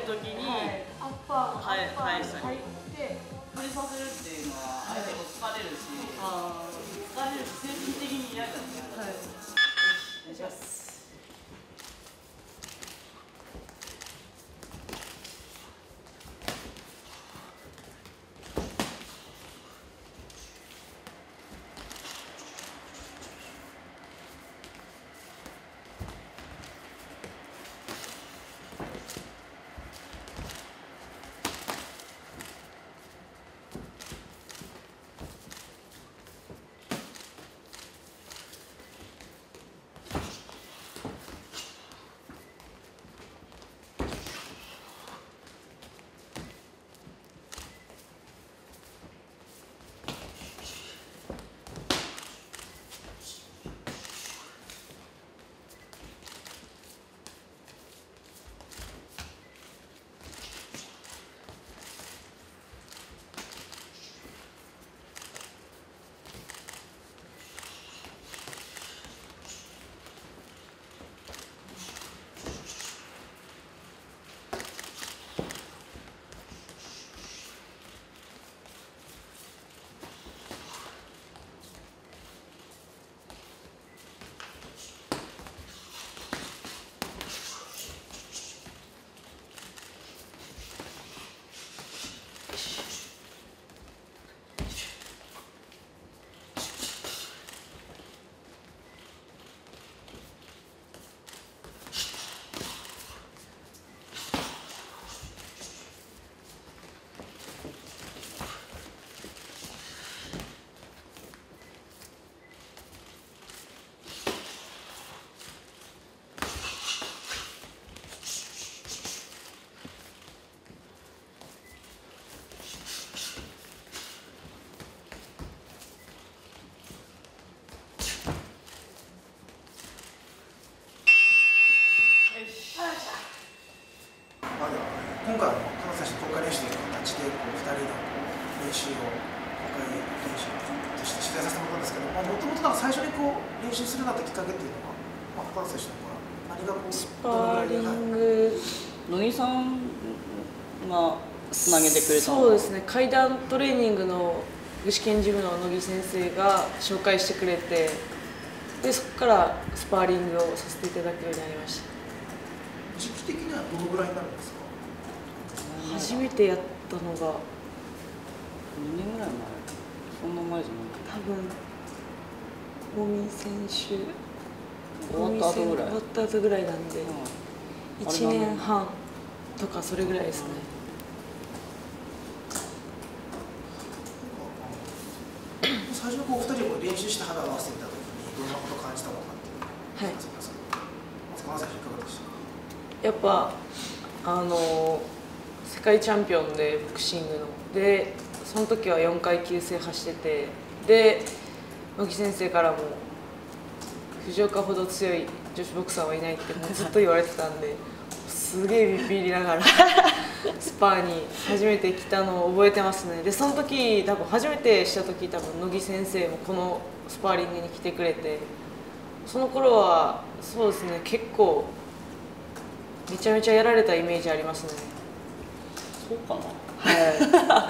時にアッパー返したり入って振りさせるっていうのは相手も疲れるし、精神的に嫌だね。はい。よし、お願いします。 今回金沢選手公開練習という形で2人の練習を公開練習として取材させてもらったんですけど、もともと最初に練習するようになったきっかけっていうのは、金沢選手の何がスパーリング、 乃木さんがつなげてくれたの？ そうですね、階段トレーニングの具志堅ジムの乃木先生が紹介してくれて、でそこからスパーリングをさせていただくようになりました。 時期的にはどのぐらいになるんですか？ 初めてやったのが 2年ぐらい前、そんな前じゃない多分籾選手終わった後ぐらい、 終わった後ぐらいなんで、1年半とかそれぐらいですね。 最初に2人で練習して肌を合わせてみたときにどんなことを感じたのかっていう、はい、まず金沢選手いかがでしたか？ やっぱ世界チャンピオンでボクシングので、その時は4階級制覇してて、で乃木先生からも藤岡ほど強い女子ボクサーはいないってもうずっと言われてたんで、すげえビビりながらスパーに初めて来たのを覚えてますね。でその時多分初めてした時、多分乃木先生もこのスパーリングに来てくれて、その頃はそうですね、結構めちゃめちゃやられたイメージありますね。 そうかな。 はい。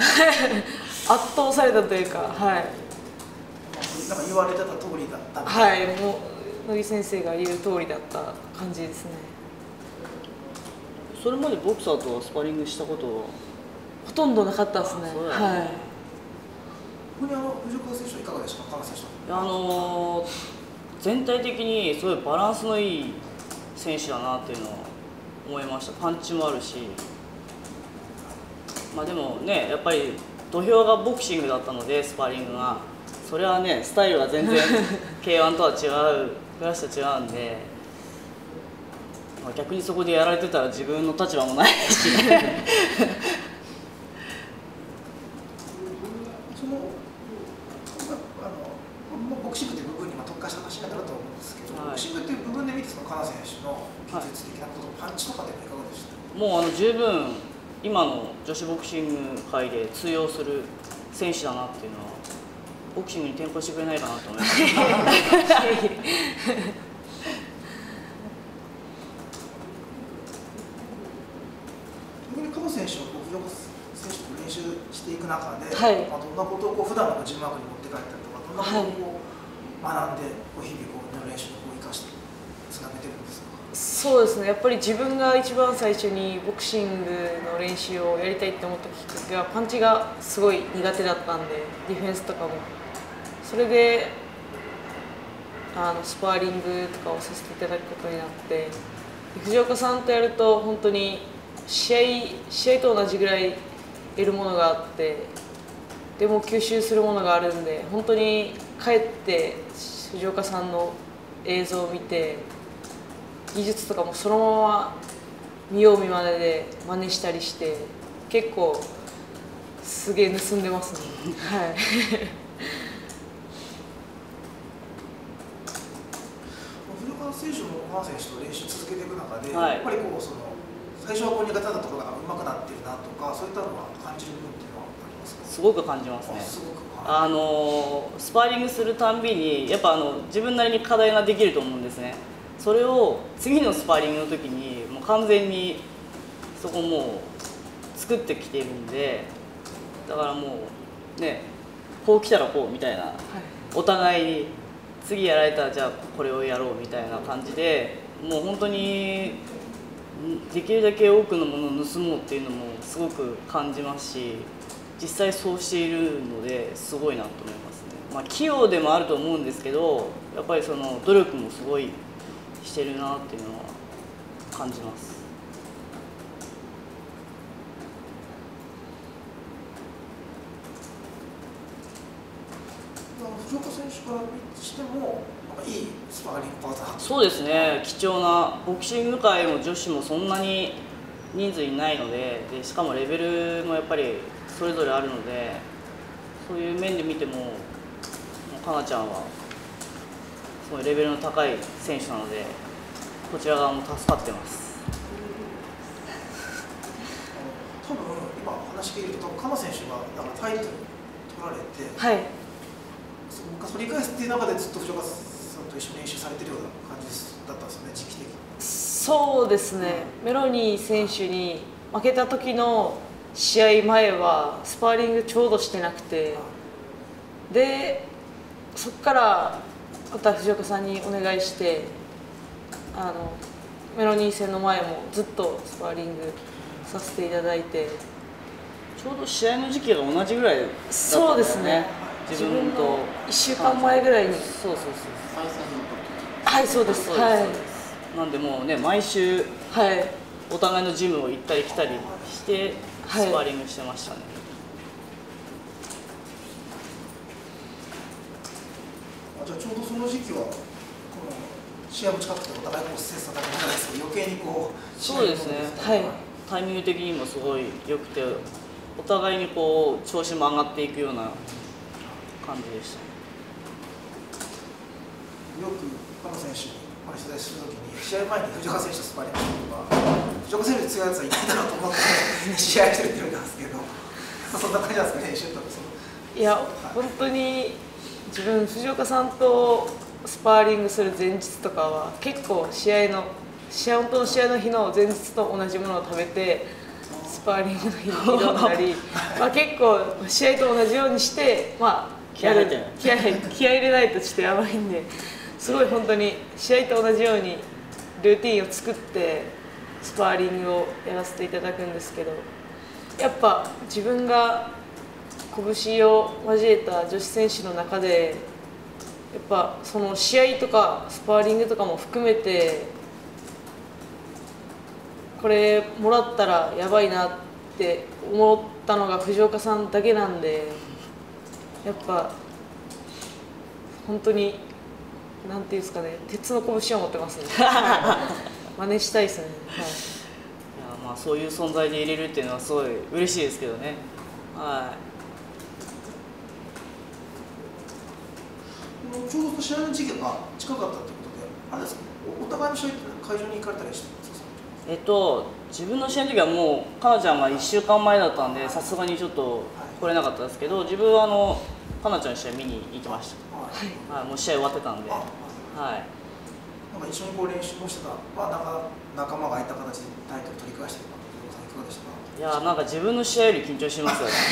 圧倒されたというか、はい。 なんか言われてた通りだった。 はい、もう乃木先生が言う通りだった感じですね。 それまでボクサーとはスパーリングしたことはほとんどなかったですね。はい。 ここに藤岡選手はいかがでしたか？金選手。 全体的にすごいバランスのいい選手だなっていうのを思いました。パンチもあるし、まあでもね、やっぱり土俵がボクシングだったので、スパーリングがそれはね、スタイルは全然 K1 とは違う、クラスと違うんで、まあ、逆にそこでやられてたら自分の立場もないしボクシングという部分に特化した話になると思うんですけど、ボクシングという部分で見てその金選手の技術的なこと、パンチとかでいかがでした？ もう十分今の女子ボクシング界で通用する選手だなっていうのは、ボクシングに転向してくれないかなと思います。 金藤選手を藤岡選手と練習していく中で、 はい、 どんなことを普段のジムワークに持って帰ったりとか、どんなことを学んで日々練習を生かしてつなげてるんですか？ そうですね、やっぱり自分が一番最初にボクシングの練習をやりたいって思ったきっかけはパンチがすごい苦手だったんで、ディフェンスとかもそれでスパーリングとかをさせていただくことになって、藤岡さんとやると本当に試合と同じぐらい得るものがあって、でも吸収するものがあるんで、本当に帰って藤岡さんの映像を見て技術とかもそのまま見よう見まねで真似したりして、結構すげえ盗んでますね。はい。 藤岡選手も浜選手と練習続けていく中で、 はい、 やっぱり最初は苦手だったところが上手くなってるなとか、そういったのは感じる部分っていうのはありますか？ すごく感じますね。 すごくスパーリングするたんびにやっぱ自分なりに課題ができると思うんですね。それを次のスパーリングの時にもう完全にそこもう作ってきているんで、だからもうね、こう来たらこうみたいな、はい、お互いに次やられたらじゃあこれをやろうみたいな感じで、もう本当にできるだけ多くのものを盗もうっていうのもすごく感じますし、実際そうしているのですごいなと思いますね。まあ、器用でもあると思うんですけど、やっぱりその努力もすごいしてるなっていうのは感じます。 藤岡選手からしてもいいスパーリングパートナー。 そうですね、貴重なボクシング界も女子もそんなに人数いないので、しかもレベルもやっぱりそれぞれあるので、そういう面で見てもかなちゃんはすごいレベルの高い選手なので、こちら側も助かってます。 多分今話聞いてると、かな選手がだからタイトル取られて、 はい、 取り返すっていう中でずっと藤岡さんと一緒に練習されてるような感じだったんですよね、時期的に。 そうですね、メロニー選手に負けた時の試合前はスパーリングちょうどしてなくて、でそこからまた藤岡さんにお願いして、メロニー戦の前もずっとスパーリングさせていただいて、 ちょうど試合の時期が同じぐらいだったんですね。 そうですね、自分と1週間前ぐらいに。 そうはい、そうです。はい、 なんでもうね、毎週、 はい、 お互いのジムを行ったり来たりしてスパーリングしてましたね。 はい、じゃあちょうどその時期は試合も近くてお互い切磋琢磨じゃないですけど、余計にそうですね、はい、タイミング的にもすごい良くて、お互いに調子も上がっていくような感じでした。 よく加野選手に取材するときに、試合前に藤岡選手とスパーリングしたとか、藤岡選手に強いやつはいないだろうと思って試合してるって言うんですけど、そんな感じなんですかね、練習とか。 いや、本当に自分、藤岡さんとスパーリングする前日とかは結構本当の試合の日の前日と同じものを食べてスパーリングの日に挑んだりまあ結構試合と同じようにして、まあ、気合入れないとちょっとやばいんで、すごい本当に試合と同じようにルーティンを作ってスパーリングをやらせていただくんですけど、やっぱ自分が拳を交えた女子選手の中でやっぱその試合とかスパーリングとかも含めてこれもらったらやばいなって思ったのが藤岡さんだけなんで、やっぱ本当になんていうんですかね、鉄の拳を持ってますね。真似したいですね。はい、いやまあそういう存在で入れるっていうのはすごい嬉しいですけどね。はい。 ちょうど試合の時期が近かったってことで、あれですか、お互いの試合って会場に行かれたりしてるんですか？ 自分の試合の時はもうかなちゃんが1週間前だったんで、さすがにちょっと来れなかったですけど、自分はかなちゃんの試合見に行きました。はい、もう試合終わってたんで。はい。 なんか一緒に練習もしてた、仲間がいた形でタイトル取り返してるか、いかがでしたか？ いやなんか自分の試合より緊張しますよね。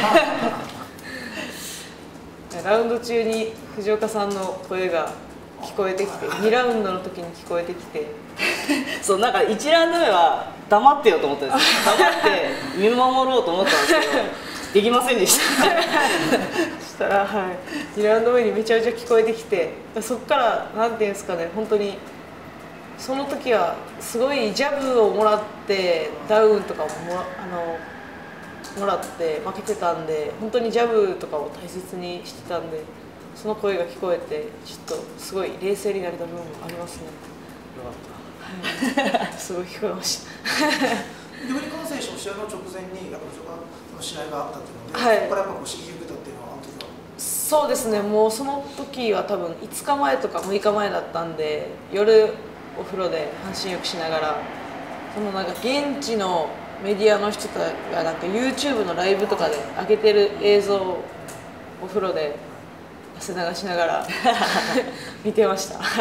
ラウンド中に藤岡さんの声が聞こえてきて、2ラウンドの時に聞こえてきて、 そうなんか1ラウンド目は黙ってよと思ったんですよ。黙って見守ろうと思ったんですけどできませんでした。 そしたら、2ラウンド目にめちゃめちゃ聞こえてきて、そこからなんていうんですかね、本当にその時はすごいジャブをもらってダウンとかももらって負けてたんで、本当にジャブとかを大切にしてたんで、その声が聞こえてちょっとすごい冷静になれた部分もありますね。 よかった。 すごい聞こえました。 逆にこの選手も試合の直前にやっぱりその試合があったっていうので、 はい、 そこからやっぱ刺激を受けたっていうのはあの時は。 そうですね、もうその時は多分5日前とか6日前だったんで、夜お風呂で半身浴しながら、そのなんか現地のメディアの人がなんか YouTube のライブとかで上げてる映像をお風呂で汗流しながら見てました。 まあ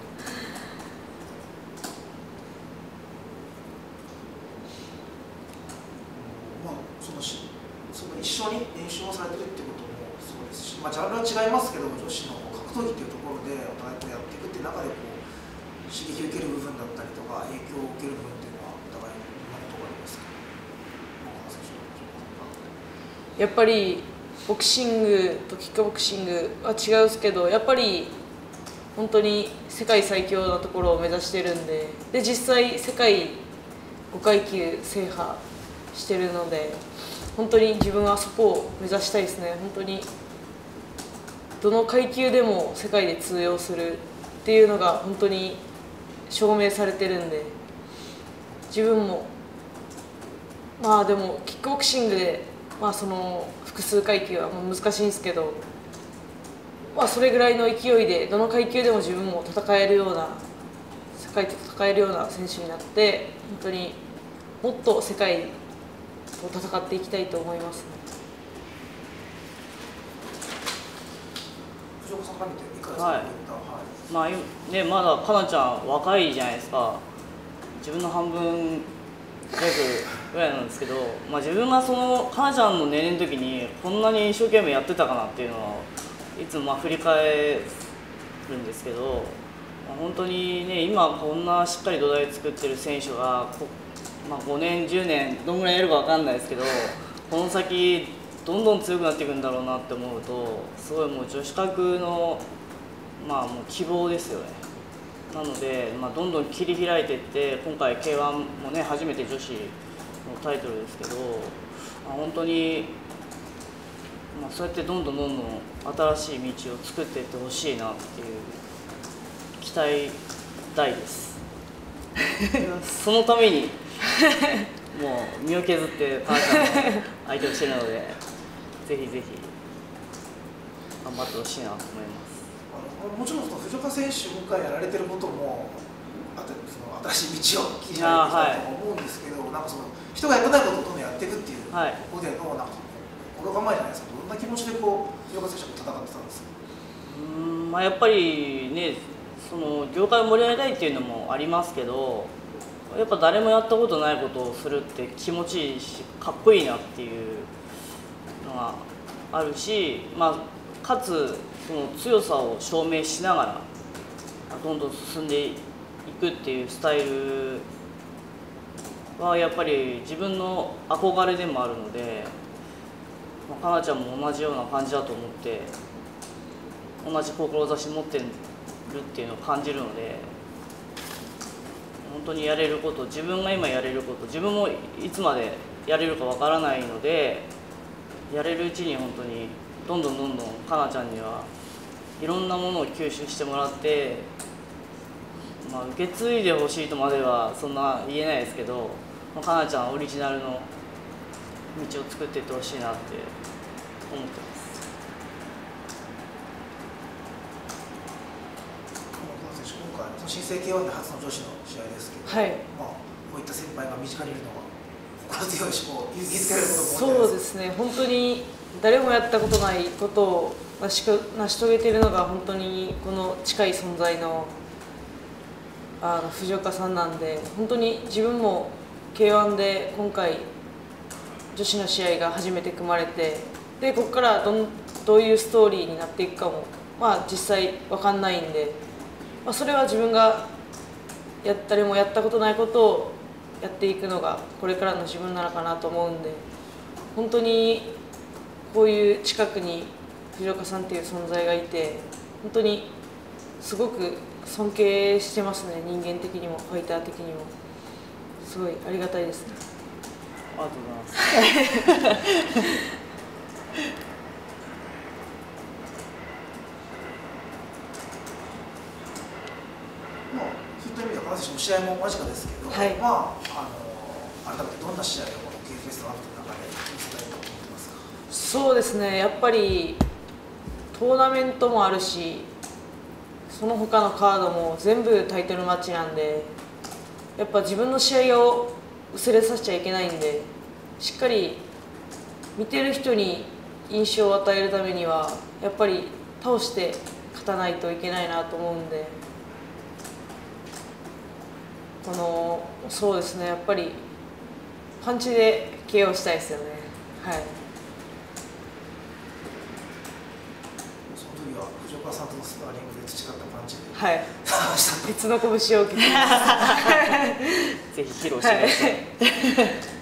その一緒に練習をされてるっていうこともそうですし、まあ、ジャンルは違いますけども、女子の格闘技っていうところでお互いこうやっていくっていう中でこう刺激を受ける部分だったりとか影響を受ける部分っていうのはお互いどんなことがありますか？ やっぱりボクシングとキックボクシングは違うんですけど、やっぱり本当に世界最強なところを目指してるんで、実際世界5階級制覇してるので、本当に自分はそこを目指したいですね。本当にどの階級でも世界で通用するっていうのが本当に証明されてるんで、自分もまあでもキックボクシングでその複数階級はもう難しいんですけど、それぐらいの勢いでどの階級でも自分も戦えるような、世界と戦えるような選手になって、本当にもっと世界と戦っていきたいと思いますね。 藤岡さんから見ていかがですか？ はい、まだかなちゃん若いじゃないですか。自分の半分弱ぐらいなんですけど、自分がそのかなちゃんの年齢の時にこんなに一生懸命やってたかなっていうのはいつも振り返るんですけど、本当にね、今こんなしっかり土台作ってる選手が5年10年どんぐらいやるか分かんないですけど、この先どんどん強くなっていくんだろうなって思うと、すごいもう女子格のもう希望ですよね。なので、どんどん切り開いていって、今回 K1 もね初めて女子のタイトルですけど、本当に、そうやってどんどん新しい道を作っていってほしいなっていう期待大です。そのためにもう身を削ってかなちゃんの相手をしてるので、ぜひぜひ頑張ってほしいなと思います。 もちろんその藤岡選手がやられてることもその新しい道を切り開いてきたと思うんですけど、なんかその人がやってないことをどんどんやっていくっていうここでのなんか心構えじゃないですか。どんな気持ちで藤岡選手と戦ってたんですか？ やっぱりね、その業界を盛り上げたいっていうのもありますけど、やっぱ誰もやったことないことをするって気持ちいいし、かっこいいなっていうのがあるし、かつその強さを証明しながらどんどん進んでいくっていうスタイルはやっぱり自分の憧れでもあるので、かなちゃんも同じような感じだと思って同じ志持ってるっていうのを感じるので、本当にやれること、自分が今やれること、自分もいつまでやれるかわからないので、やれるうちに本当にどんどんかなちゃんにはいろんなものを吸収してもらって、受け継いでほしいとまではそんな言えないですけど、かなちゃんオリジナルの道を作っていってほしいなって思ってます。 今回新生 K1 で初の女子の試合ですけど、こういった先輩が身近にいるのは心強いし、勇気づけられることも多いです。 そうですね、本当に誰もやったことないことを成し遂げているのが本当にこの近い存在の藤岡さんなんで、本当に自分も K1 で今回女子の試合が初めて組まれて、でここからどういうストーリーになっていくかも、実際分かんないんで、それは自分が誰もやったことないことをやっていくのがこれからの自分なのかなと思うんで、本当にこういう近くに藤岡さんっていう存在がいて、本当にすごく尊敬してますね。人間的にもファイター的にもすごいありがたいですね。 ありがとうございますそういった意味では金選手の試合も間近ですけど、 はい、 改めてどんな試合をこの K フェストアップの中で見せたいと思ってますか？ そうですね、やっぱりトーナメントもあるし、その他のカードも全部タイトルマッチなんで、やっぱ自分の試合を薄れさせちゃいけないんで、しっかり見てる人に印象を与えるためにはやっぱり倒して勝たないといけないなと思うんで、そうですね、やっぱりパンチで KO したいですよね。はい。 その時は藤岡さんとのスパーリングで培ったパンチで、 はい、 した鉄の拳を受けてますぜひ披露してください。